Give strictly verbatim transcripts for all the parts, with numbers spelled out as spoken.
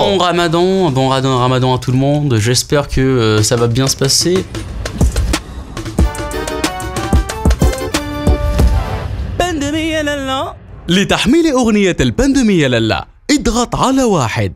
Bon Ramadan, bon Ramadan à tout le monde. J'espère que euh, ça va bien se passer. بندمية لالا. لتحميل أغنية البندمية لالا اضغط على واحد.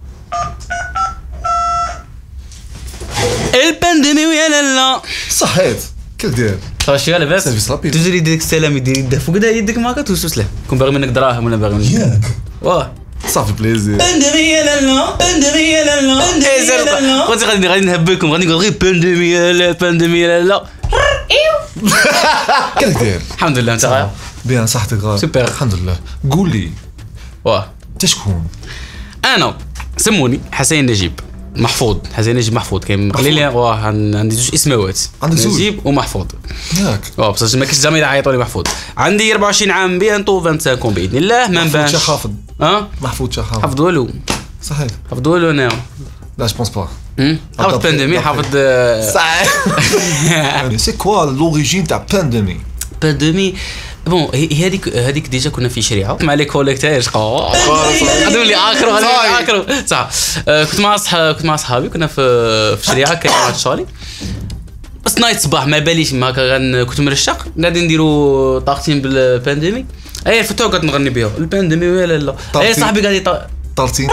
البندمية لالا. صحيت كيف داير؟ صافي لاباس؟ سيرفيس رابيد. تجري يديك السلام يدير يده فوق يدك ما كتوسوس له. كون باغي منك دراهم ولا باغي منك ياك واه صافي بليزير. بندمية لالا. بندمية لالا. بندمية لالا. قلت غادي غادي نهبلكم غادي نقول غير بانديميا لا بانديميا لا. كيف داير؟ الحمد لله. انت بيان صحتك غالي؟ سوبر. الحمد لله. قول لي واه انت شكون؟ انا سموني حسين نجيب محفوظ. حسين نجيب محفوظ كاين قليل. واه عندي زوج اسماوات. عندك زوج؟ نجيب ومحفوظ. ياك واه بصح ما كنتش زعما يعيطوا لي محفوظ. عندي أربعة وعشرين عام بيانتو خمسة وعشرين باذن الله. ما نبانش. محفوظ حافظ. اه محفوظ حافظ. حافظ والو. صحيت. حافظ والو انا. لا جو بونس با. حافظ بانديمي حافظ صحيح. سي كوا لوريجين تاع بانديمي؟ بانديمي بون هي هذيك هذيك ديجا كنا في شريعه مع لي كوليك تاعي شقا غادي نولي اخر غادي نولي اخر صح. كنت مع صح كنت مع صحابي كنا في في شريعه كاين واحد الشالي بس نايت صباح ما باليش ما كان كنت مرشق قاعدين نديروا طاقتين بالبانديمي. اي الفتوى كنت نغني بها البانديمي ولا لا. اي صاحبي قال لي طارتين.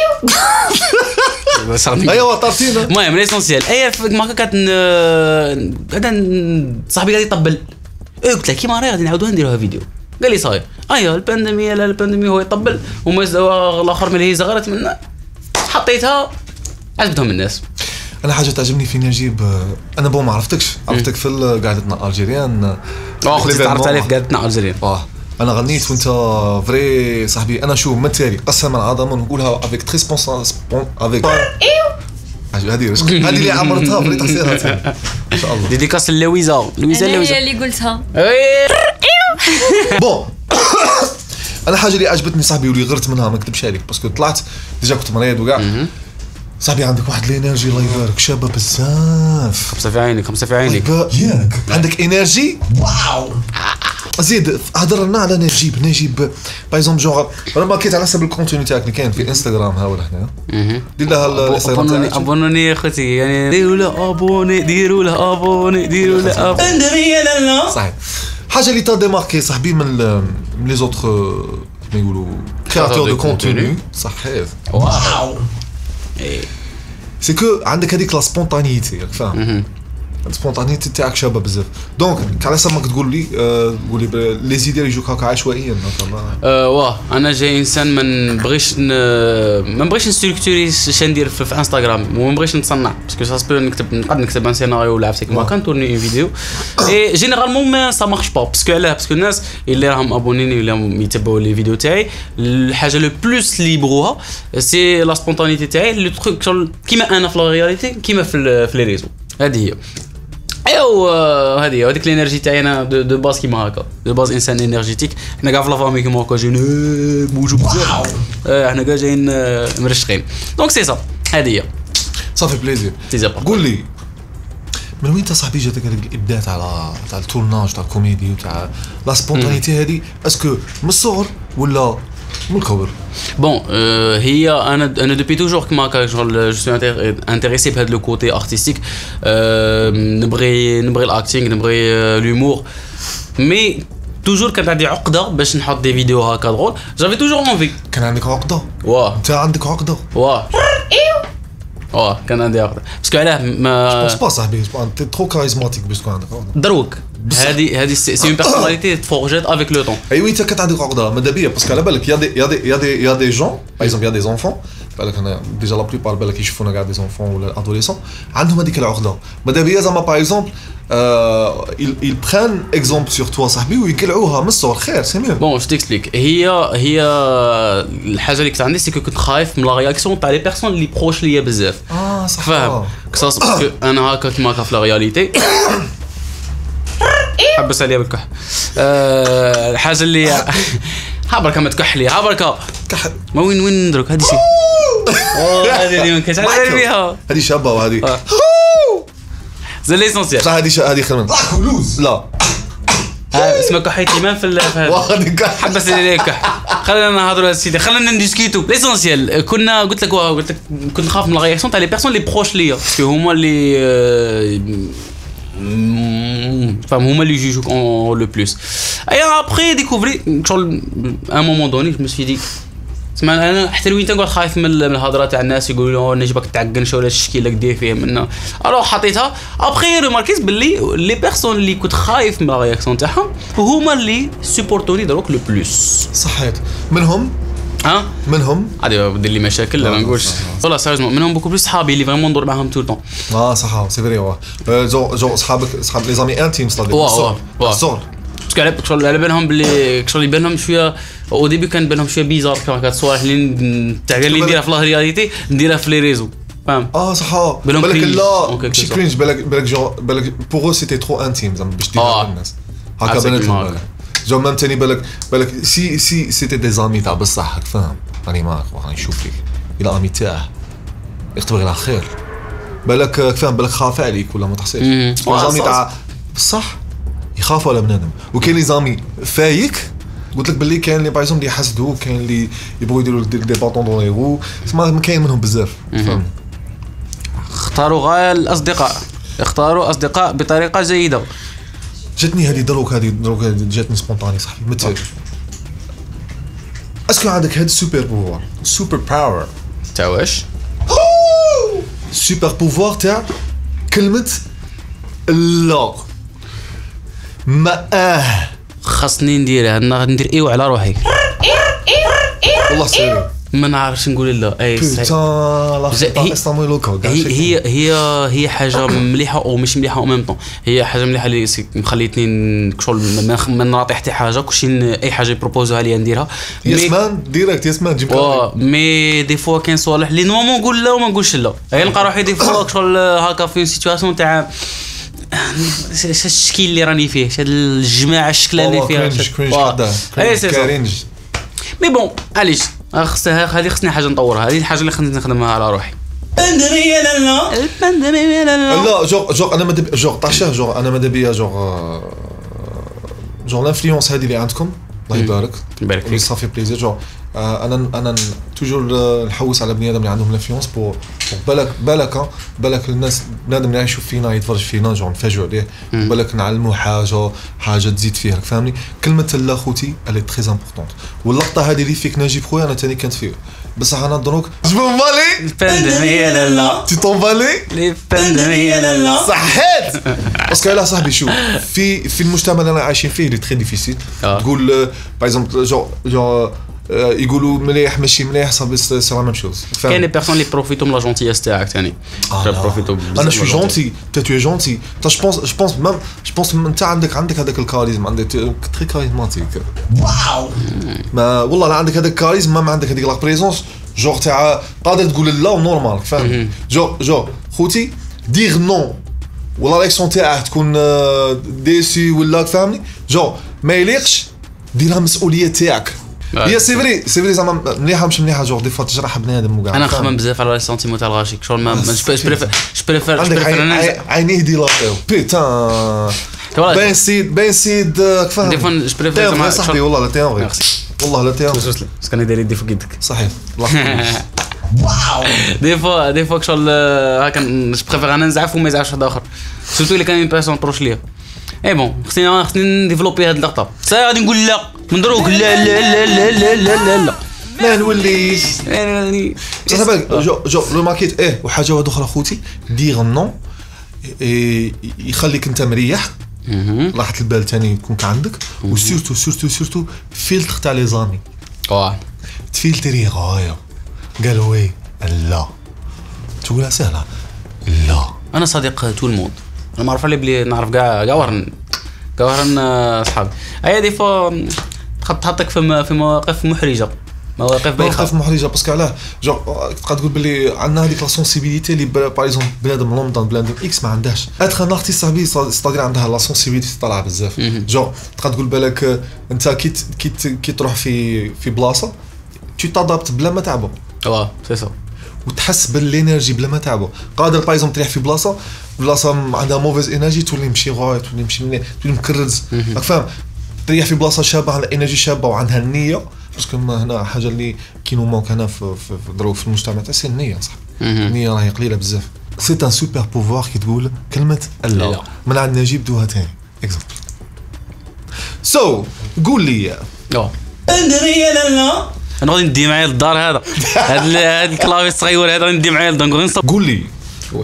ايوا ايوا طارتين. المهم ليسونسيال اي ما كانت هذا صاحبي قال لي طبل. قلت له كيما راهي غادي نعاودوها نديروها فيديو. قال لي صاير ايا البانديميا لا البانديمي هو يطبل وما الاخر من الهيزه غير من حطيتها عجبتهم الناس. انا حاجه تعجبني في نجيب انا بون ما عرفتكش عرفتك في قعدتنا الجيريان. اه اختي تعرفت عليه في قعدتنا الجيريان. اه انا غنيت وانت فري صاحبي. انا شوف من التالي قسما عظما نقولها افيك تري سبونسون افيك هذه هذه اللي عمرتها فري تحسيرها ان شاء الله. ديديكاس لويزا لويزا لويزا اللي قلتها. بون انا حاجه اللي عجبتني صاحبي واللي غرت منها ما نكذبش عليك باسكو طلعت ديجا كنت مريض وكاع. صاحبي عندك واحد الانرجي الله يبارك شابه بزاف. خمسه في عينك خمسه في عينك. ياك عندك انرجي واو. زيد هضر لنا على نجيب نجيب بايزوم جونغ انا ماركيت على حسب الكونتوني تاعك اللي كاين في انستغرام ها ولا هنا. دير لها الانستغرام تاعك. ابونوني يا اختي يعني ديروا له ابوني ديروا له ابوني ديروا له ابوني. بندمية لالا. صحيح. حاجه اللي تا ديماركي صاحبي من من لي زوتر كيما يقولوا كرياتور دو كونتوني. صحيح. واو. سي كو عندك هذيك لا سبونتانيتي راك فاهم. السبونتانيتي تاعك شابه بزاف. دونك على سماك تقول لي تقول لي لي زيدي يجوك هكا عشوائيا أه واه انا جاي انسان ما نبغيش ما نبغيش نستركتوري اش ندير في, في انستغرام وما نبغيش نتصنع باسكو سا سبو نكتب نقدر نكتب ان سيناريو ولا عرفتك ما كان تورني اون فيديو اي جينيرالمون ما سا مارش با باسكو علاه باسكو الناس اللي راهم ابونيني ولا يتبعوا لي فيديو تاعي الحاجه لو بلوس اللي يبغوها سي لا سبونتانيتي تاعي لو تروك كيما انا في لا رياليتي كيما في في لي ريزو. هذه هي ايوا هذه هذيك الانرجي تاعي انا دو باز كيما هكا دو باز انسان انرجيتيك. حنا كاع في لا فامي كيما هكا جايين بوجو بزاف. حنا كاع جايين مرشقين دونك سي سا. هذه هي صافي بليزير. قول لي من وين صاحبي جاتك هذاك الابداع تاع تاع التورناج تاع الكوميدي وتاع لا سبونتانيتي هذه اسكو من الصغر ولا من الكبر؟ بون هي انا انا دوبي توجور كما هكا جو سو انتريسي بهذا لو كوتي ارتستيك. نبغي نبغي الاكتينغ نبغي لومور مي توجور كانت عندي عقده باش نحط دي فيديو هكا دغول. جافي توجور اونفي. كان عندك عقده؟ واه انت عندك عقده؟ واه واه كان عندي عقده باسكو علاه ما بونس با صاحبي انت ترو كاريزماتيك باش تكون عندك عقده. دروك هذه هذه سي اون بيرسوناليتي تفورجات افيك لو طون. اي وي انت كانت عندك عقده ماذا بيا باسكو على بالك يا دي يا دي يا دي يا دي جون باغ اكزومبل يا دي زونفون بالك انا ديجا لا بليبار بالك يشوفونا كاع دي زونفون ولا ادوليسون عندهم هذيك العقده ماذا بيا زعما باغ اكزومبل ils prennent exemple sur toi صاحبي ويقلعوها من الصغر خير سي ميو. بون جو تيكسبليك هي هي الحاجه اللي كنت عندي سي كنت خايف من لا رياكسيون تاع لي بيرسون اللي بروش ليا بزاف. اه صح فاهم كساس باسكو انا هكا كيما هكا في لا رياليتي حبس عليا بالكح. الحاجه اللي ها بركه ما تكحلي ها بركه كح ما وين وين ندرك هذه شي هذه اللي ما كنتش عارف فيها هذه شابه وهذه زي ليسونسيال. صح هذه هذه خير من لا اسمه كحيت ايمان في هذا حبس لي كح. خلينا نهضروا سيدي، خلينا نديسكوتو ليسونسيال. كنا قلت لك قلت لك كنت نخاف من لا رياكسيون تاع لي بيرسون لي بروش ليا باسكو هما اللي فهم هما اللي يجوجوك لو بلوس. اي ابخي ديكوفري شغل ان مومون دوني جو مسي دي اسمع انا حتى وين تنقعد خايف من الهضره تاع الناس يقولوا لي نجبك تعقنش ولا الشكي لك دير فيه منه. الوغ حطيتها ابخي ريماركيز باللي لي بيرسون اللي كنت خايف من لا رياكسيون تاعهم هما اللي سوبورتوني دروك لو بلوس. صحيت منهم ها منهم عادي بدير لي مشاكل ما نقولش والله سيريوزمون منهم بوكو بلوس صحابي اللي فريمون ندور معاهم تو طون. اه صح سي فري واه جو جو صحابك صحاب لي زامي انتيم صدق واه واه الصغر باسكو على شغل على بالهم باللي شغل يبان لهم شويه او ديبي كان بان لهم شويه بيزار كان هاد الصوالح اللي تاع اللي نديرها في لا رياليتي نديرها في لي ريزو فاهم. اه صح بالك لا ماشي كرينج بالك بالك جو بالك بوغو سيتي ترو انتيم زعما باش ديرها للناس هكا بانت لهم جو مام تاني بالك بالك سي سي سيتي دي زامي تاع بصح فاهم راني معاك راني نشوف فيك الى امي تاعه يكتب غير خير بالك فاهم بالك خاف عليك ولا ما تحسيش زامي تاع بصح يخافوا على بنادم. وكاين لي زامي فايك قلت لك باللي كاين اللي بايزون اللي يحسدوا كاين اللي يبغوا يديروا دي باطون دون لي رو ما كاين منهم بزاف فاهم. اختاروا غايه الاصدقاء اختاروا اصدقاء بطريقه جيده. جاتني هذه دروك هذه دروك جاتني سبونطاني صاحبي مثل اسكو عندك هاد السوبر بوفوار سوبر باور تاع واش سوبر بوفوار تاع كلمه لا ما اه خاصني نديرها ندير ايوا على روحي والله سيري ما نعرفش نقول لا اي هي هي هي هي حاجه مليحه او مش مليحه او ميم طون. هي حاجه مليحه اللي مخليتني شغل ما نعطي حتى حاجه كلشي اي حاجه يبروبوزوها لي نديرها يسمان ديريكت يسمان تجيب وا مي دي فوا كاين صوالح اللي نورمالمون نقول لا وما نقولش لا. هي نلقى روحي دي فوا شغل هكا في سيتواسيون تاع اش الشكل اللي راني فيه هاد الجماعه الشكل اللي فيها كرينج كرينج كرينج مي بون علاش خصها هذه خصني حاجه نطورها. هذه الحاجه اللي خصني نخدمها على روحي. البانديميه لا البانديميه لا لا جو جو انا مادام جو طاشا جو انا ماذا بيا جو جو الانفلونس هذه اللي عندكم الله يبارك يبارك فيك صافي بليزير جو انا انا توجور نحوس على بني ادم اللي عندهم الانفلونس بو بالك بالك بالك الناس بنادم اللي يشوف فينا يتفرج فينا جو نفاجئوا عليه بالك نعلموا حاجه حاجه تزيد فيها فهمني. كلمه لا خوتي اللي تري امبورطونت واللقطه هذه اللي فيك نجيب خويا انا ثاني كانت فيه بصح انا دروك جو بالي البانديميه لا لا تي طون بالي البانديميه لا لا صحيت باسكو لا صاحبي شوف في في المجتمع اللي عايشين فيه اللي تري ديفيسيل تقول باغ اكزومبل جو جو يقولوا مليح ماشي مليح صافي سي لا ميم شوز. كاين لي بيرسون لي بروفيتو من لا جونتياس تاعك ثاني بروفيتو. انا شوي جونتي تا تو جونتي تا جو بونس جو بونس ميم جو بونس انت عندك عندك هذاك الكاريزم عندك تري كاريزماتيك واو ما والله لا عندك هذاك الكاريزم ما عندك هذيك لا بريزونس جور تاع قادر تقول لا نورمال فاهم. جو جو خوتي دير نو ولا رياكسيون تاعه تكون ديسي ولا فاهمني جو ما يليقش ديرها مسؤوليه تاعك. هي سي فري سي فري زعما مليحه مش مليحه جو دي فوا تجرح بنادم وكاع. انا نخمم بزاف على لي سونتيمون تاع الغاشيك شغل ما جو بريفير جو بريفير عندك عينيه ديلاطيو بيتان بين سيد بين سيد كيفاش دي فوا جو بريفير زعما صاحبي والله لا تيون والله لا تيون بس كان يدير يدي فوق يدك صحيح واو دي فوا دي فوا شغل هاكا جو بريفير انا نزعف وما يزعفش واحد اخر سورتو اللي كان بيرسون بروش ليا. اي بون خصني خصني نديفلوبي هاد اللقطه سا غادي نقول لا من دروك لا لا لا لا لا لا لا ما نوليش يعني صافي جو جو لو ماركيت ايه وحاجه واحده اخرى خوتي دير نو يخليك انت مريح راحه البال ثاني يكون عندك وسورتو سورتو سورتو فيلتر تاع لي زامي واه تفلتري غايه قالوا وي لا تقولها سهله لا انا صديق تو الموند انا ما عرف عليه بلي نعرف كاع كاع ورن كاع ورن اصحابي. هي دي فوا تحطك في في مواقف محرجه مواقف بايخه مواقف محرجه باسكو علاه جو تقدر تقول بلي عندنا هذيك لا سونسيبيليتي اللي باغ اكزومبل بنادم لوندون بنادم اكس ما عندهاش اتر ان ارتيست صاحبي ستادير عندها لا سونسيبيليتي طالعه بزاف جو تقدر تقول بالك انت كي كي كي تروح في في بلاصه تي تادابت بلا ما تعبوا واه سي سا وتحس بالانرجي بلا ما تعبوا. قادر باغ اكزومبل تريح في بلاصه بلاصه عندها موفيز انرجي تولي مشي غايط تولي مشي تولي مكرز راك فاهم. تريح في بلاصه شابه عندها انرجي شابه وعندها النيه باسكو هنا حاجه اللي كينو مونك هنا في في دروك في المجتمع تاع سي النيه صح. النيه راهي قليله بزاف. سي ان سوبر بوفوار كي تقول كلمه لا من عندنا نجيبدوها ثاني اكزومبل. سو قول لي اه ادري لا لا انا غادي ندي معايا للدار هذا هذا هذا الكلافي الصغير هذا غادي ندي معايا للدار نقول نصب. قول لي وي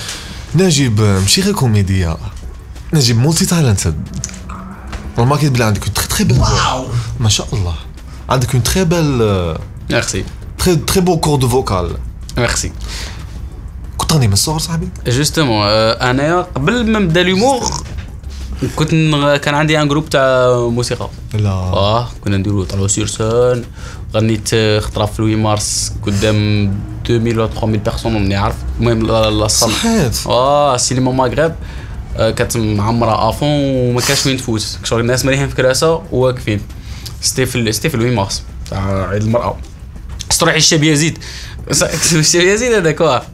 نجيب ماشي غير كوميديا نجيب مولتي تالنتد. رماكي بلي عندك تري تري بل ما شاء الله عندك اون تري بل ميرسي تري تري بو كور دو فوكال ميرسي. كنت راني من الصغر صاحبي جوستومون انا قبل ما نبدا لومور كنت كان عندي ان جروب تاع موسيقى. لا اه كنا نديرو طلعوا سور سون غنيت خطره في لوي مارس قدام ألفين ولا ثلاث مية بيرسون ماني عارف. المهم لا الصال صحيت اه سينما مغرب كانت معمره افون وما كاش وين تفوت شغل الناس مريحين في كراسه وواقفين. ستي في ستي في لوي مارس تاع عيد المراه استروحي الشاب يزيد الشاب يزيد هذاك واه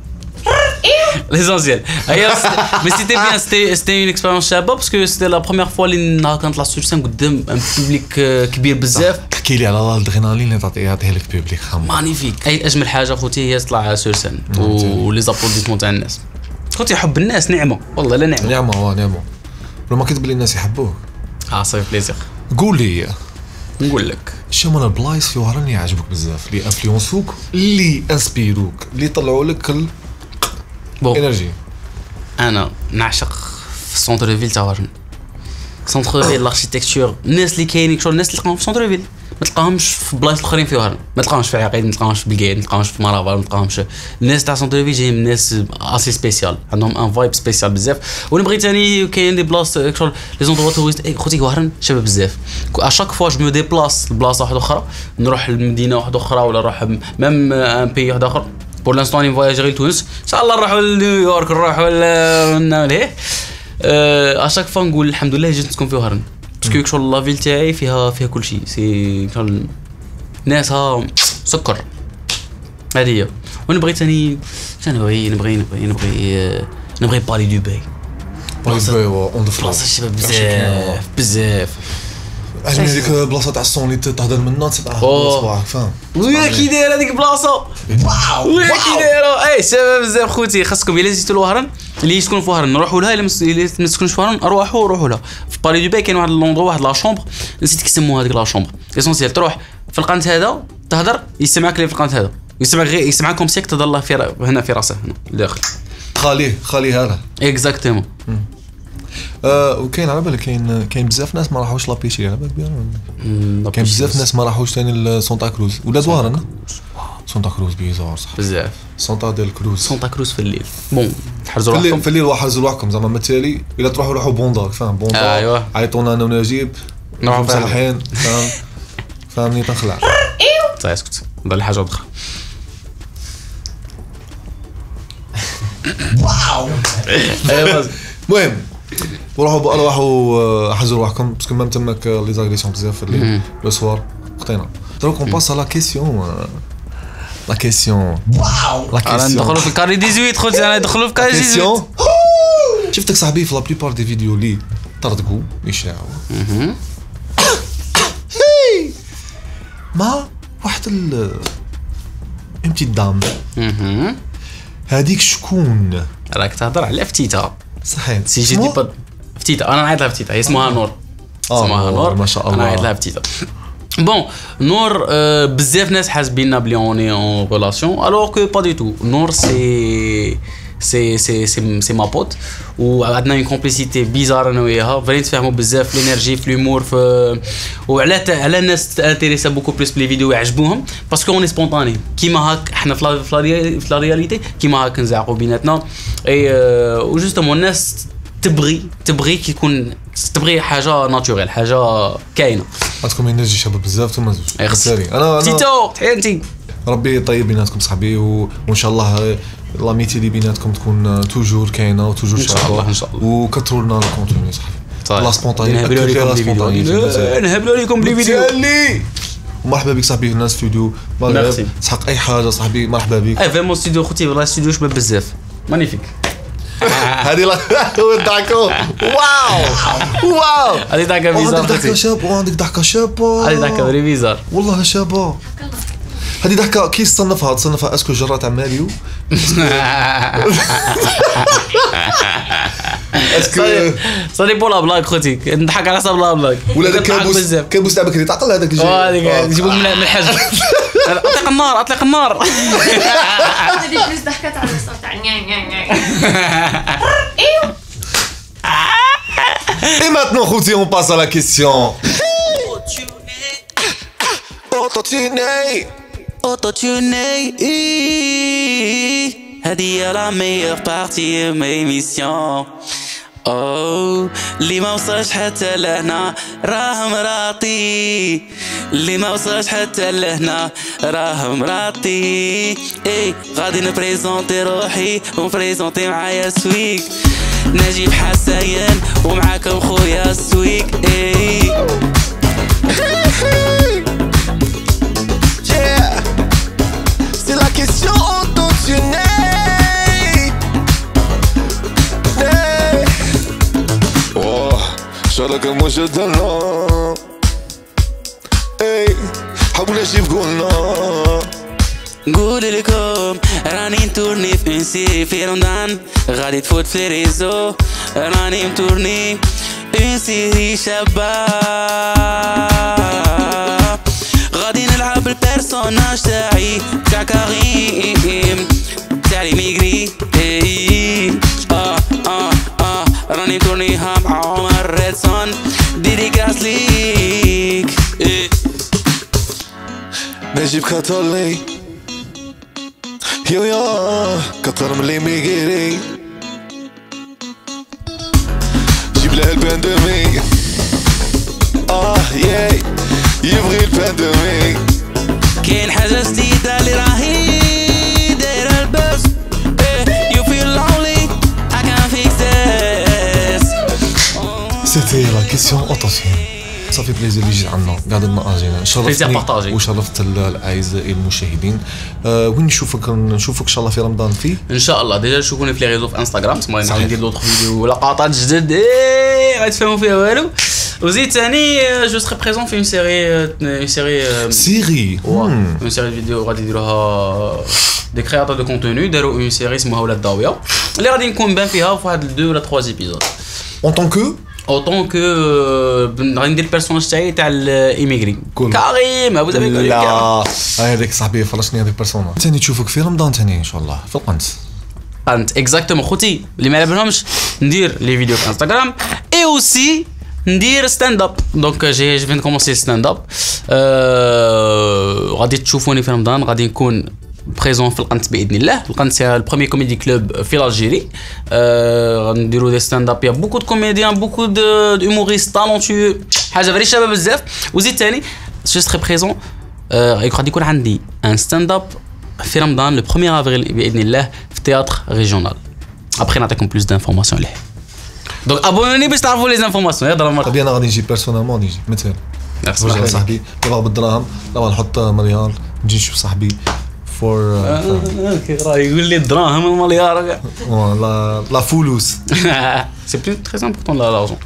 ليزونسيال هي مي سيتي بيان سيتي سيتي اون اكسبيريونس شابه باسكو سيتي لا بروميير فوا اللي كنطلع سور سين قدام ان بوبليك كبير بزاف. تحكي لي على الادرينالين اللي تعطيها تعطيها لك بوبليك خام مانيفيك. اي اجمل حاجه خوتي هي تطلع سور سين ولي زابوديسمون تاع الناس. خوتي حب الناس نعمه والله لا نعمه نعمه واه نعمه لما كتب لي الناس يحبوك. اه صافي بليزير. قول لي نقول لك شنو من البلايص في وهران يعجبوك بزاف اللي انفلونسوك اللي انسبيروك اللي طلعوا لك الانرجي. انا نعشق في سونتر فيل تاع وهران. سونتر فيل الاركيتكتور الناس اللي كاينين شغل الناس اللي تلقاهم في سونتر فيل ما تلقاهمش في بلايص الاخرين في وهران. ما تلقاهمش في عقيد ما تلقاهمش في بلقايد ما تلقاهمش في مرافا ما تلقاهمش. الناس تاع سونتر فيل جايين ناس اسي سبيسيال عندهم ان فايب سبيسيال بزاف. وانا بغيت ثاني كاين دي بلاص شغل لي زوندروا توريست خوتي وهران شباب بزاف. اشاك فوا جو مو ديبلاس لبلاصه واحده اخرى نروح لمدينه واحده اخرى ولا نروح ميم ان بي واحد اخر بور لانستون ني فواياج غير لتونس ان شاء الله نروحوا لنيويورك نروحوا نعمل ايه اشاك فوا نقول الحمد لله جيت نسكن في وهران باسكو شغل لا فيل تاعي فيها فيها كل شيء سي شغل ناسها سكر هذه. وانا بغيت ثاني نبغي نبغي نبغي نبغي نبغي باري دبي باري دبي اون ذا بلاصه الشباب بزاف بزاف. عجبني هذيك البلاصه تاع الصون اللي تهضر من الناس تاع صباحك فاهم. ويا كي دايره هذيك البلاصه واو ويا كي دايره اي شباب بزاف خوتي خاصكم الا جيتوا لوهران اللي يسكنوا في وهران نروحوا لها. اللي ما تسكنوش في وهران اروحوا روحوا لها. في باري دبي كاين واحد لوندرو واحد لا شومبر نسيت كيسموها هذيك لا شومبر اسونسيال تروح في القنت هذا تهضر يسمعك اللي في القنت هذا يسمعك غير يسمعكم سيك تهضر له في هنا في راسه هنا داخل خاليه خاليه هذا اكزاكتومون. آه وكاين على بالك كاين كاين بزاف ناس ما راحوش لابيشي على بالك بيان. كاين بزاف ناس ما راحوش ثاني لسانتا كروز ولا زوارنا. سانتا كروز بيزار صح بزاف. سانتا ديل كروز سانتا كروز في الليل بون تحرزوا روحكم في الليل واحد حرزوا روحكم زعما مثالي الا تروحوا روحوا بوندار فاهم بوندار ايوا عيطونا انا ونجيب نروحوا مسلحين فاهم فهمني تنخلع صافي اسكت نضل حاجه اخرى. واو المهم وروحوا روحوا حجروا روحكم باسكو مام تماك لي زاغريسيون بزاف في الليل لو سوار خطينا. دروك اون باس لا كيسيون لا كيسيون واو لا انا كيسيون ندخلوا في الكاري ثمانية عشر خوتي انا ندخلوا في كاري ثمانية عشر. كيسيون شفتك صاحبي في لا بليبار دي فيديو لي طردقوا يشاعوا هي ما واحد ال امتي دام هذيك شكون راك تهضر على فتيته صحيت سي جي دي با فتيته انا نعيط لها فتيته هي اسمها نور اسمها نور ما شاء الله انا نعيط لها فتيته. بون نور بزاف ناس حاسبيننا بلي اوني اون ريلاسيون الوغ كو با دي تو. نور سي سي سي سي سي ما بوت وعندنا اون كومبليسيتي بيزار انا وياها فري نتفاهموا بزاف في الانرجي في لومور في وعلى على الناس تانتيريسا بوكو بليس بلي فيديو يعجبوهم باسكو اوني سبونطاني كيما هاك احنا في في لا رياليتي كيما هاك نزعقوا بيناتنا اي وجوستومون الناس تبغي تبغي كي يكون تبغي حاجه ناتوريل حاجه كاينه. عندكم انرجي شباب بزاف ثم ساري انا تيتو تحياتي ربي يطيب بيناتكم صاحبي وان شاء الله لاميتي اللي بيناتكم تكون توجور كاينه وتوجور ان شاء الله ان شاء الله وكثروا لنا الكونتوني صاحبي لا سبونطاني نهبلوا لكم بلي فيديو نهبلوا لكم بلي فيديو مرحبا بك صاحبي هنا استوديو ميرسي. تحق اي حاجه صاحبي مرحبا بك. اي فريمون ستوديو خوتي والله ستوديو شباب بزاف مانيفيك. هذه لا ضحكوا واو واو هذه ضحكه بيزار عندك ضحكه خوتي. شابه عندك ضحكه شابه هذه ضحكه فري بيزار. والله شابه. هذه ضحكه كي تصنفها تصنفها اسكو جرة تاع ماريو اسكو صدي بولا بلاك خوتي نضحك على حسب لا بلاك ولا داك نضحك كابوس بزاف. كابوس تاع بكري تعقل هذاك اللي اه هذيك جاي نجيبوه من من الحجر. اطلق النار اطلق النار. هذه بليز ضحكات على الصوت تاع نيا نيا نيا. ايوا Et maintenant, Khouti, on passe à la question. Autotuné. Autotuné. هذه la meilleure partie de ma émission. أوه اللي ما وصلش حتى لهنا راه مراطي. اللي ما وصلش حتى لهنا راه مراطي. اي غادي نبريزونتي روحي ونبريزونتي معايا سويك نجيب حسين ومعاكم خويا سويك. اي yeah. C'est la question autotunée. شارك المجدنا اي حاول اجيب قولنا نقول لكم راني نتورني في اون سيري في رمضان غادي تفوت في ريزو راني نتورني اون سيري شباب غادي نلعب البيرسوناج تاعي تاع كريم تاع لي ميغري اي اه اه اه راني نتورنيها مع عمر ريدسون ديديكاس ليك ايه نجيب كاتولي يو يا كتر من لي ميغيري جيب له البانديميك اه ياي يبغي البانديميك كاين حاجة جديدة اللي راهي دايرة البس يو فيل لونلي I can't fix this. C'était la question autotunée. صافي بليزير اللي جيت عندنا قعدنا اجينا شرفتني وشرفت الاعزاء المشاهدين. أه وين نشوفك نشوفك ان شاء الله في رمضان فيه ان شاء الله. ديجا شوفوني في لي ريزو في انستغرام تما غادي ندير دوطخ فيديو لقطات جدد ايه غتفهموا فيها والو. وزيد ثاني جو سري بريزون في اون سيري اون سيري سيري اون سيري فيديو غادي يديروها دي كرياتور دو كونتوني داروا اون سيري اسمها ولاد الضاويه اللي غادي نكون بان فيها في واحد دو ولا ثلاثة ايبيزود en tant que autant que غادي ندير البيرسوناج تاعي تاع الايميغري كريم ابو زبيب. لا هذاك صاحبي فرشني هذيك بيرسونا ثاني تشوفك في رمضان ثاني ان شاء الله في القنت قنت اكزاكتومون خوتي اللي ما على بالهمش ندير لي فيديو في انستغرام اي اوسي ندير ستاند اب دونك جي جو فين كومونسي ستاند اب غادي تشوفوني في رمضان غادي نكون بريزون في القنت باذن الله. القنت سي البروميي كوميدي كلوب في الجيري غنديروا دي ستاند اب يا بوكو دو كوميديان بوكو دو هوموريست تالونتو حاجه فري شباب بزاف. وزيد ثاني جو سري بريزون غادي يكون عندي ان ستاند اب في رمضان لو premier افريل باذن الله في تياتر ريجيونال. ابخي نعطيكم بلوس دانفورماسيون ليه دونك ابونوني باش تعرفوا لي زانفورماسيون. يهضر مرة طيب انا غادي نجي بيرسونالمون نجي مثال مرحبا صاحبي نبغى بالدراهم نبغى نحط مليار نجي نشوف صاحبي فور اوكي راه يقول لي الدراهم المليار لا لا فلوس سي بلو تري امبورطون لا لارجون.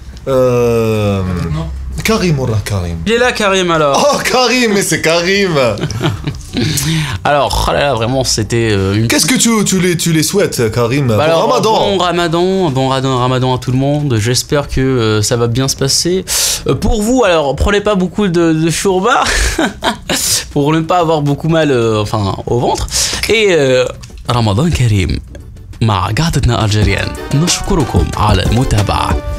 كريم وراه كريم Il est là Karim alors. Oh Karim mais c'est Karim. Alors oh là, là, vraiment c'était euh, une... Qu'est-ce que tu, tu, les, tu les souhaites Karim bah pour alors, Ramadan. Bon Ramadan, bon Ramadan à tout le monde. J'espère que euh, ça va bien se passer. Euh, pour vous alors prenez pas beaucoup de, de chourba pour ne pas avoir beaucoup mal euh, enfin au ventre. Et euh, Ramadan Karim مع قعدتنا الجيريان نشكركم على المتابعة.